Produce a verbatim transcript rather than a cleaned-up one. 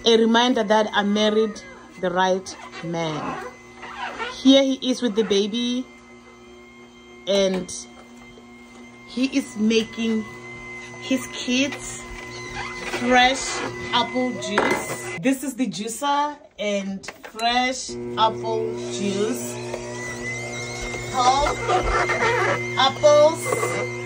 a reminder that I married the right man. Here he is with the baby, and he is making his kids fresh apple juice. This is the juicer and fresh apple juice. Help apples